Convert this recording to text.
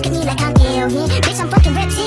at me like I'm alien. Bitch, I'm fucking reptilian.